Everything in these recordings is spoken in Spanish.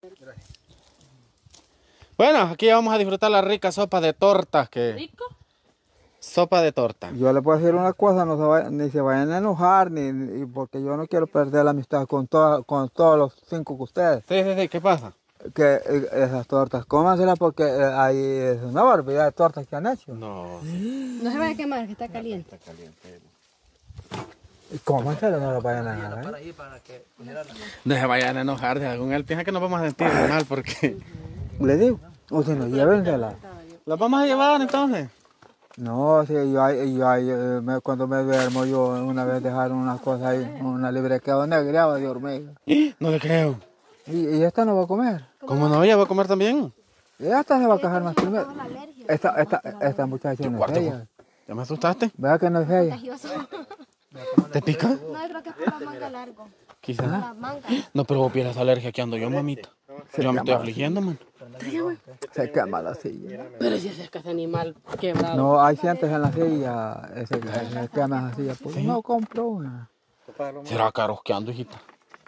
Bueno, aquí vamos a disfrutar la rica sopa de tortas que... ¿Rico? Sopa de torta. Yo le puedo decir una cosa, ni se vayan a enojar, porque yo no quiero perder la amistad con todos los 5 que ustedes. Sí, ¿qué pasa? Que esas tortas, cómanselas porque hay es una barbaridad de tortas que han hecho. No. No se vaya a quemar, que está caliente. Está caliente. Cómanselas, no las vayan a enojar. No se vayan a enojar, de algún él piensa que nos vamos a sentir mal porque... Le digo, o si no, llévenselas. ¿Las vamos a llevar entonces? No, sí, cuando me duermo yo una vez dejaron una cosa ahí, una libre quedó negra de hormiga. No le creo. Y esta no va a comer. ¿Cómo no? ¿Ella va a comer también? Y esta se va a quejar más primero. Esta muchacha no es fea. ¿Ya me asustaste? ¿Verdad que no es fea? ¿Te pica? No, yo creo que es por la manga largo. Quizás. La manga. No, pero vos pierdes alergia que ando yo, mamita. Yo me estoy afligiendo, man. Se quema la silla. Pero si es que ese animal quebrado. No, hay cientos en la silla, se quema la silla. Pues no compro una. Será ácaros que ando, hijita.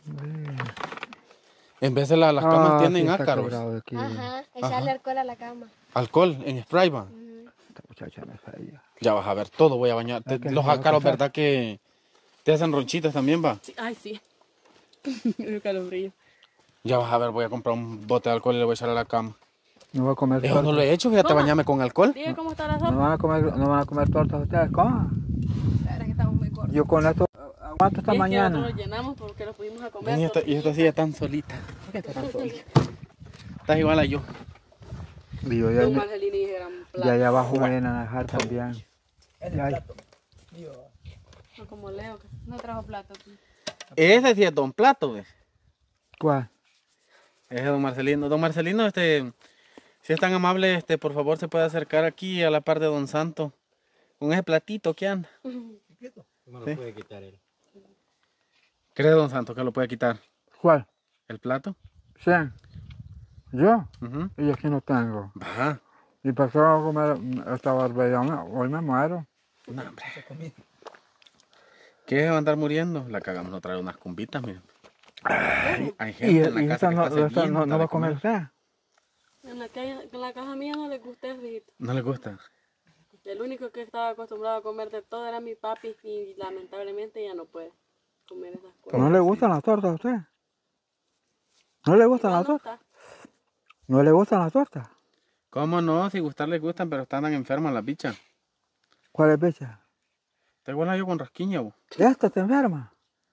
En vez de las camas tienen sí está ácaros. quebrado aquí. Ajá, echarle alcohol a la cama. Alcohol en spray, va. Esta muchacha no es fea. Ya vas a ver, todo voy a bañar. Los ácaros, ¿verdad que te hacen ronchitas también, va? Sí, ay, sí. El calofrío. Ya vas a ver, voy a comprar un bote de alcohol y le voy a echar a la cama. No va a comer Eso no tortas. lo he hecho, fíjate, Toma. bañarme con alcohol. Diga cómo está la No sopa. van a comer tortas ustedes, coman. La verdad es que estamos muy cortos. Yo con esto aguanto esta Y es que mañana. nosotros lo llenamos porque lo pudimos a comer. Y esta silla tan solita. ¿Por qué está tan solita? Estás igual a yo. Y yo Don Marcelino y eran ya platos. allá abajo me vienen a dejar también. Ya, No como Leo, que no trajo plato. Ese sí es Don Plato, ¿ves? ¿cuál? Ese es Don Marcelino. Don Marcelino, si es tan amable, por favor, se puede acercar aquí a la par de Don Santo. Con ese platito que anda. ¿Cómo lo puede quitar él? ¿Cree Don Santo que lo puede quitar? ¿Cuál? ¿El plato? ¿Sí? ¿Yo? Ujú. Y aquí no tengo. Va. ¿Y para qué voy a comer esta barbaridad? Hoy me muero. No, hombre. ¿Qué va a andar muriendo? La cagamos, no trae unas cumbitas, miren. Hay gente en la casa esta que no, está sedienta no va de a comer usted? En la casa mía no le gusta el rijito. ¿No le gusta? El único que estaba acostumbrado a comer de todo era mi papi y lamentablemente ya no puede comer esas cosas. ¿No le gustan las tortas a usted? ¿No le gustan las No tortas? está. ¿No le gustan las tortas? ¿Cómo no? Si gustar les gustan, pero están enfermas las bichas. ¿Cuál es bicha? Te igual yo con rasquiña, vos. ¿Esta te enferma?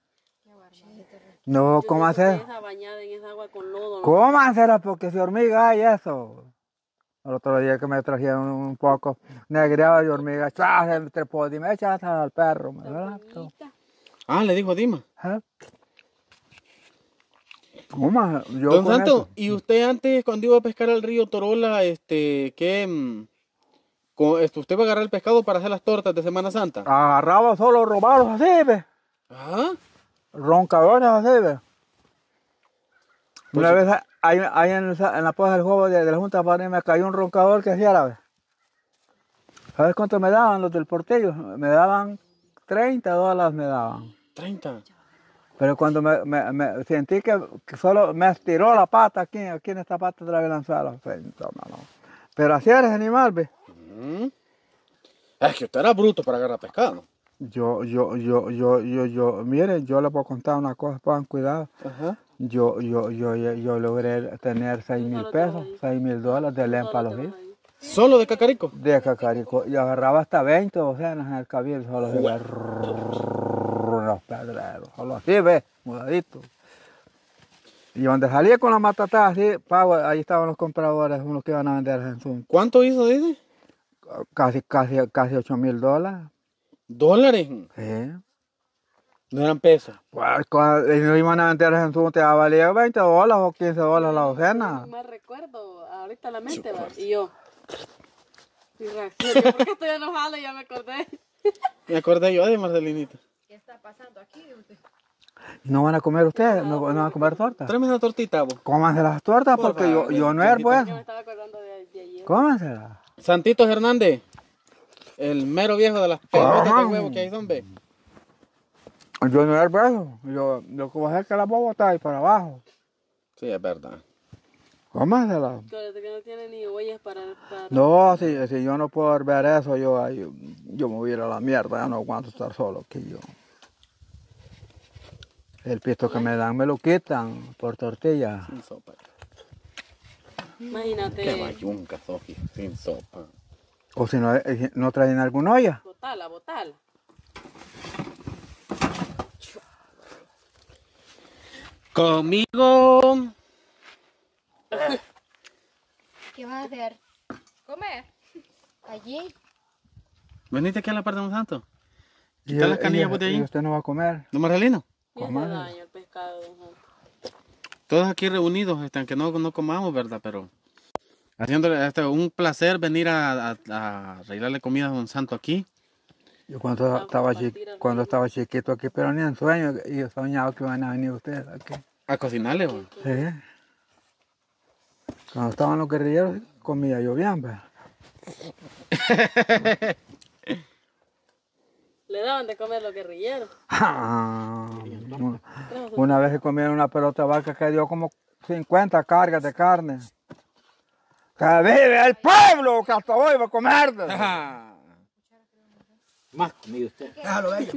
No, Yo ¿cómo digo que hacer? esa bañada en esa agua con lodo. ¿no? ¿Cómo hacerla? Porque si hormiga hay eso. El otro día que me trajeron un poco negreado de hormiga, ¡chas! Se me trepó y me echaste al perro. ¿Verdad? Ah, le dijo a Dima. ¿Eh? ¿Cómo? Yo Don con Santo, eso. ¿y usted antes cuando iba a pescar al río Torola, usted va a agarrar el pescado para hacer las tortas de Semana Santa? Agarraba solo robados así, ¿ves? Ah, Roncadores así, ¿ves? Pues Una sí. vez ahí en la poza del juego de la Junta Padre me cayó un roncador que hacía árabe. ¿Sabes cuánto me daban los del portillo? Me daban $30 me daban. 30. Pero cuando me sentí que solo me estiró la pata aquí en esta pata de la lanzada. Pero así eres animal, ¿ves? Mm. Es que usted era bruto para agarrar pescado. Miren, yo les puedo contar una cosa, pongan cuidado. Ajá. Yo logré tener 6,000 pesos, $6,000 de lempa a los días. ¿Solo de cacarico? De cacarico. Y agarraba hasta 20 docenas en el cabildo, solo así, los pedreros, solo así, ve, mudadito. Y donde salía con la matata así, pago, ahí estaban los compradores, unos que iban a vender en su ¿Cuánto hizo, dice? casi $8,000. ¿Dólares? Sí. No eran pesos. Pues, cuando ellos iban a vender en su te valía $20 o $15 la docena. Más recuerdo, ahorita la mente va. Y yo. Mi reacción, yo, ¿por qué estoy enojada? Ya me acordé. Me acordé yo de Marcelinita. ¿Qué está pasando aquí? ¿No van a comer ustedes? ¿No van a comer tortas? Tráeme una tortita, vos. Cómanse las tortas Por porque favor, yo no es chiquita. pues. Yo me estaba acordando de ayer. Cómanselas. Santitos Hernández. El mero viejo de las pelotas de huevo que hay, son, ve. Yo no es eso. Yo lo que voy a hacer es que la voy a botar ahí para abajo. Sí, es verdad. Cómasela. Acuérdate que no tiene ni huellas para... No, si yo no puedo ver eso, yo me voy a ir a la mierda, ya no aguanto estar solo aquí yo. El pisto que me dan me lo quitan por tortilla. Sin sopa. Imagínate. Qué bayunca, Sofía, sin sopa. O si no, no traen alguna olla. Botala, botala. Conmigo. ¿Qué vas a hacer? Comer. Allí. Venite aquí a la parte de Don Santo. Quita las canillas por de ¿Y ahí. usted no va a comer? Don Marcelino. Y hace Comadre. daño el pescado, don Santo. Todos aquí reunidos, aunque no comamos, ¿verdad? Pero haciéndole un placer venir a arreglarle comida a Don Santo aquí. Yo cuando estaba chiquito aquí, pero ni en sueño, y yo soñaba que iban a venir ustedes aquí. A cocinarle, güey. Sí. Cuando estaban los guerrilleros, comía yo bien, pues. Le daban de comer los guerrilleros. Una vez que comieron una pelota de vaca que dio como 50 cargas de carne. ¡Que vive el pueblo! ¡Que hasta hoy va a comer! Más comida usted. Déjalo de ella.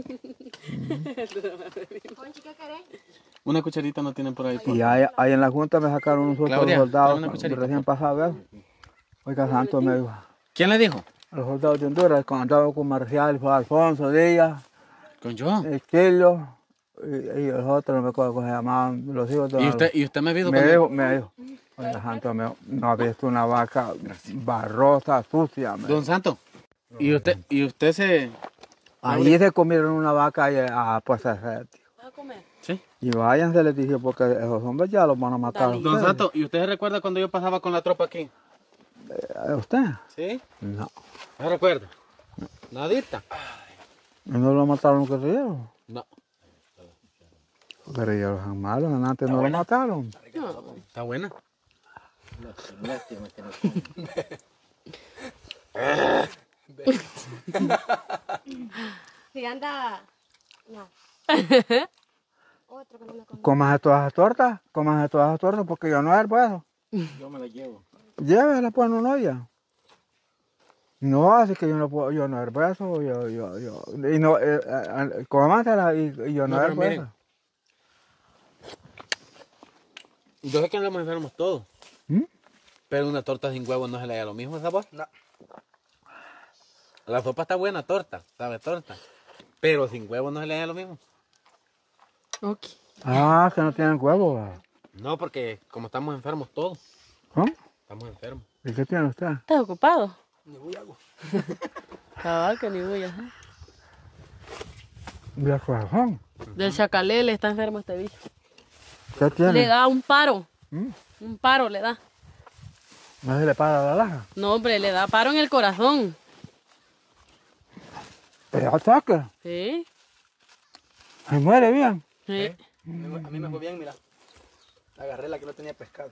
Conchi, ¿qué querés? Una cucharita no tienen por ahí. Y ahí en la junta me sacaron un susto Claudia, de los soldados dame una cucharita, recién pasados. Oiga, Santo me dijo, ¿Quién le dijo? los soldados de Honduras, cuando andaba con Marcial, fue Alfonso Díaz, Con yo. Chilo, y los otros, no me acuerdo cómo se llamaban, los hijos de ¿Y usted me vio me cuando- dijo, oiga, Santo, no ha visto una vaca barrosa, sucia. Me Don Santo. ¿Y usted se... Allí se comieron una vaca y pues ¿Vas a comer? Sí. y váyanse, les dije, porque esos hombres ya los van a matar. a Dale. Don ustedes. Santo, ¿y usted se recuerda cuando yo pasaba con la tropa aquí? ¿Usted? Sí. No. ¿Se recuerda? Nadita. ¿No lo mataron los guerrilleros? No. Los guerrilleros son malos, antes no lo mataron. Está buena. Si anda... No. Otro que no me conoce. Cómase todas las tortas, porque yo no herbo eso. Yo me la llevo. Llévela pues en una olla. No, así que yo no herbo eso, y no, cómasela y yo no No, pero herbo miren. eso. Yo sé que andamos enfermos todos. ¿Mm? Pero una torta sin huevo no se le da lo mismo sabor. No. La sopa está buena, torta, sabe torta. Pero sin huevo no se le da lo mismo. Ok. Ah, que no tienen huevo. ¿Va? No, porque como estamos enfermos todos, ¿Cómo? estamos enfermos. ¿Y qué tiene usted? ¿Estás ocupado? Ni voy a hago. Cabal, que ni voy a hacer. ¿De corazón? Del chacalele está enfermo este bicho. ¿Qué tiene? Le da un paro. ¿Mm? Un paro le da. ¿No se le para la laja? No, hombre, le da paro en el corazón. ¿Pero ataque? ¿Sí? ¿Se muere bien? Sí. A mí me fue bien, mira. Agarré la que no tenía pescado.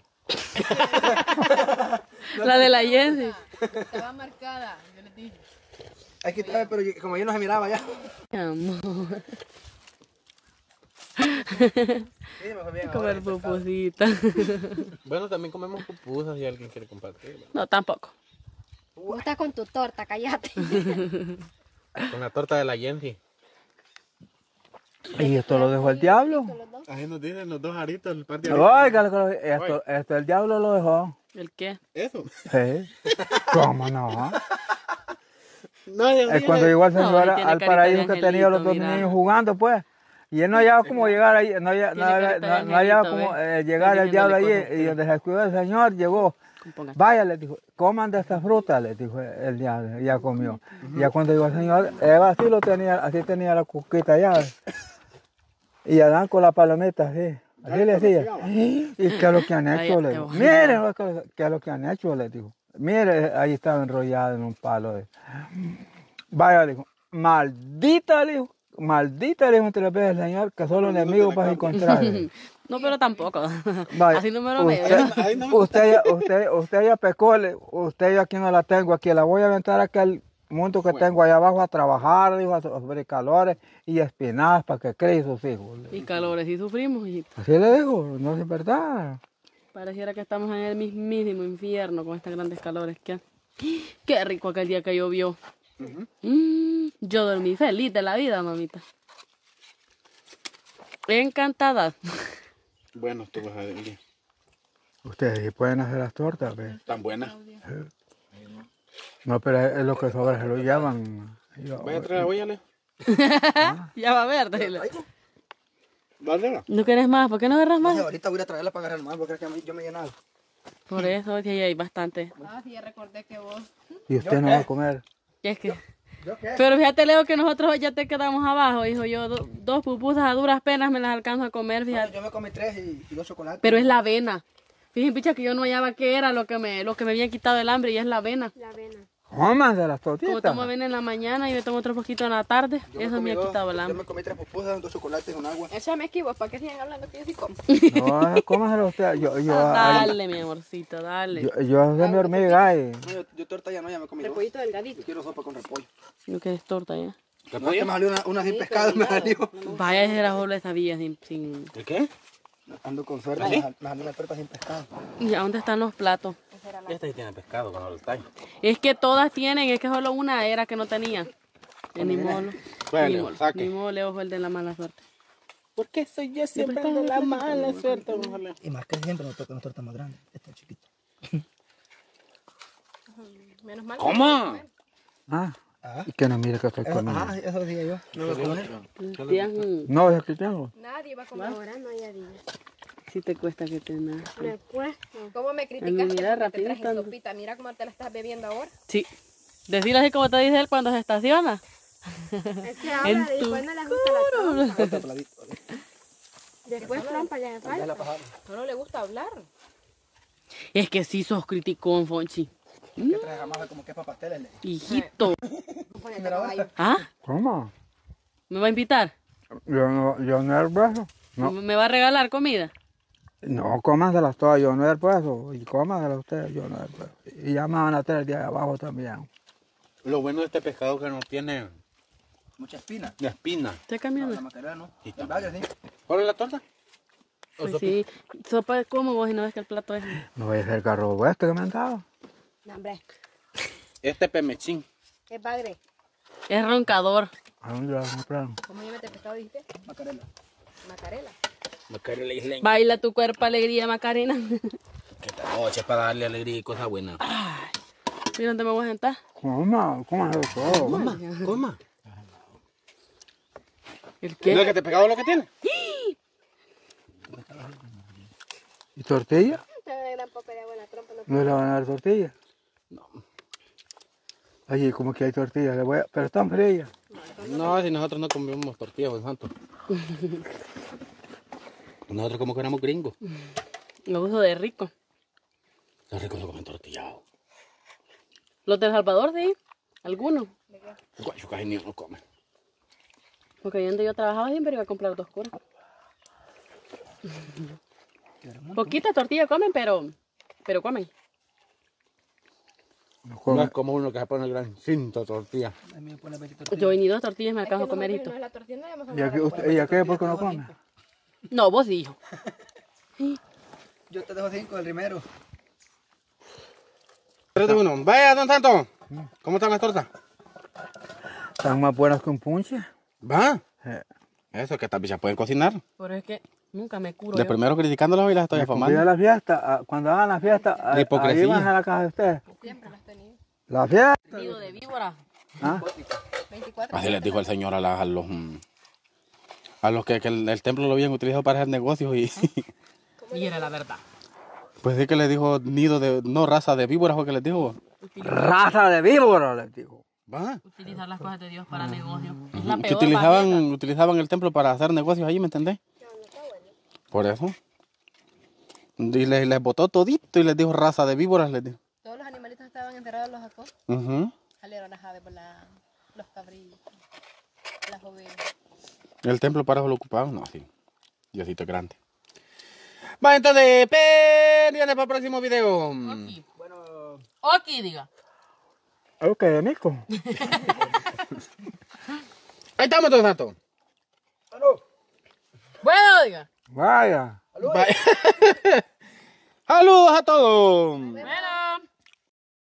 La de la Jensi. Estaba marcada, yo les dije. Aquí estaba, pero como yo no se miraba ya. Amor. Sí, me fue bien. Comer pupusita. Bueno, también comemos pupusas si alguien quiere compartir. No, tampoco. Vos estás con tu torta, cállate. Con la torta de la Yensi. ¿Y esto lo dejó el diablo? Ahí nos dicen los dos aritos, el par de Oiga, esto el diablo lo dejó. ¿El qué? Eso. Sí. ¿Cómo no? No, Dios Es mío. cuando llegó el No, Señor él tiene al carita paraíso de que tenía los dos angelito, mira. niños jugando, pues. Y él no hallaba cómo llegar ahí, no Tiene carita de no hallaba angelito, cómo ¿ves? llegar el diablo allí. Diciéndole cosas, Y donde se escudió el Señor, llegó. Compongan. Vaya, le dijo, coman de esta fruta, le dijo el diablo, y ya comió. Y ya cuando llegó el Señor, Eva así tenía la cuquita ya. Y Adán con la palomita, así. Así le decía. ¿Y qué es lo que han hecho? Le dijo. Miren qué es lo que han hecho, le dijo. Mire, ahí estaba enrollado en un palo. Vaya, le dijo, maldita, le dijo entre las veces el Señor, que solo enemigos vas a encontrar. No, pero tampoco. Vaya, Así número medio. usted ya pecó, usted ya aquí no la tengo, aquí la voy a aventar a aquel mundo que tengo allá abajo a trabajar, dijo, sobre calores y espinadas para que críe sus hijos. Y calores, y sufrimos, hijito. Así le digo, no es verdad. Pareciera que estamos en el mismísimo infierno con estas grandes calores que hay. Qué rico aquel día que llovió. Yo dormí feliz de la vida, mamita. Encantada. Bueno, estuvo el día. Ustedes sí pueden hacer las tortas, ¿ves? Tan buena. No, pero es lo que sobra, se lo llevan. Vaya a traer la olla, Leo. Ya va a ver, dile. Dale. ¿No quieres más? ¿Por qué no agarras No sé, más? ahorita voy a ir a traerla para agarrar más porque es que yo me he llenado. Por eso, sí, hay bastante. Ah, sí, ya recordé que vos. Y usted no va a comer. Y es que... ¿Yo qué? Pero fíjate, Leo, que nosotros ya te quedamos abajo, hijo. Yo dos pupusas a duras penas me las alcanzo a comer, fíjate. Yo me comí 3 y 2 chocolates. Pero es la avena. Fíjense, picha, que yo no hallaba qué era lo que me había quitado el hambre y es la avena. La avena. Cómanse las Como tortitas. tomo avena en la mañana y me tomo otro poquito en la tarde, eso me ha quitado el Yo hambre. me comí 3 pupusas, 2 chocolates con agua. Échame aquí vos, ¿para qué siguen hablando que yo sí como? No, cómanselo usted. Dale, mi amorcito, dale. Yo soy mi hormiga y... No, yo torta ya no, ya me comí 2. Repollito delgadito. Yo quiero sopa con repollo. Yo que es torta ya. No, que me salió una sin pescado, me salió. Vaya, esa bola esa vía sin... ¿El qué? Ando con suerte, me salió una torta sin pescado. ¿Y a dónde están los platos? Esta sí tiene pescado con el tallo. Es que todas tienen, es que solo una era que no tenía. Ni modo. Bueno, saque. Ni modo, Leo fue el de la mala suerte. ¿Por qué soy yo siempre de la mala suerte? Y más que siempre nos toca una torta más grande. Esta es chiquita. Menos mal. ¿Cómo? Ah, Ah. y que no mire que estoy comiendo. Ah, eso decía yo. No voy a comer. No, es aquí tengo. Nadie va a comer. Ahora no hay día. Si te cuesta que te nace. Me cuesta. ¿Cómo me Ay, criticaste mira, porque te rapidito. traje sopita? Mira cómo te la estás bebiendo ahora. Sí. Decirlo así como te dice él cuando se estaciona. Es que ahora después no les gusta la trompa. Otro peladito. Después trompa ya me Ya falta. la pasada. No le gusta hablar. Es que sí sos criticón, Fonchi. ¿Qué traes jamás como que es para pasteles? Le dije. Hijito. Mira, vaya. ¿Ah? ¿Cómo? ¿Me va a invitar? Yo no el beso. No. ¿Me va a regalar comida? No, cómanselas todas, yo no el beso. Y cómanselas ustedes, yo no el beso. Y ya me van a tener el día de abajo también. Lo bueno de este pescado que no tiene Mucha espina. la espina. ¿Estoy La cambiando? macarena no. Sí, El bagre sí. ¿Cuál es la torta? Pues sí. Sopa de cómo vos y no ves que el plato es... No voy a ser carro este que me han dado. No, hombre. Este pemechín. Es bagre. Es roncador. ¿A dónde lo compraron? ¿Cómo llámate pescado dijiste? Macarena. Macarela. Macarena isleña. Baila tu cuerpo alegría, Macarena. Que esta noche es para darle alegría y cosas buenas. Mira dónde me voy a sentar. Cómanselo todo. Coma. ¿El ¿No es qué? que te pegado lo que tiene? ¿Y tortilla? Tengo una gran poco de agua en la trompa. No ¿No le van a dar tortilla? No. Allí como que hay tortillas, pero están frías. No, si nosotros no comemos tortillas, Juan Santo. Nosotros como que éramos gringos. Lo uso de rico. Los ricos no comen tortillado. Los del Salvador, sí. Algunos. Guacho casi ni uno come. Porque ahí donde yo trabajaba siempre iba a comprar 2 curas. Poquita tortilla comen, pero comen. No es como uno que se pone el gran cinto de tortilla. A mí me pone 20 tortillas. Yo ni 2 tortillas me Es que alcanzo a comer nosotros esto. no es la tortilla, no debemos ¿Y hablar aquí, usted, ¿y aquí por qué no come? No, vos dijo. Yo te dejo 5 del primero. 3, 2, 1. Vaya, don Santo. ¿Cómo están las tortas? Están más buenas que un punche. Va. Eh, Eso, que estas bichas pueden cocinar. Pero es que nunca me curo. De yo. primero criticándolas y las estoy Cuando afamando. la fiesta, cuando hagan la fiesta, La hipocresía. ahí van a la casa de ustedes. Siempre las tenido. La fiesta. Nido de víbora. ¿Ah? 24. Así les dijo el señor a los que el templo lo habían utilizado para hacer negocios y Y era la verdad. pues sí que les dijo nido de, no, raza de víboras, fue que les dijo. Raza de víbora, les digo. Va. Utilizar las cosas de Dios para negocio. Es la Que peor utilizaban el templo para hacer negocios ahí, ¿me entendés? Por eso. Y les botó todito y les dijo raza de víboras, les dijo. Todos los animalitos estaban enterrados, los sacó. Ujú. Salieron las aves, los cabrillos, las ovejas. El templo para eso lo ocupaban, no, sí. Diosito es grande. Va, entonces, pendiente para el próximo video. Aquí. Aquí, diga. Ok, Nico. Ahí estamos, don Santo. Bueno, diga. Vaya. Bye. ¡Saludos a todos! Bueno.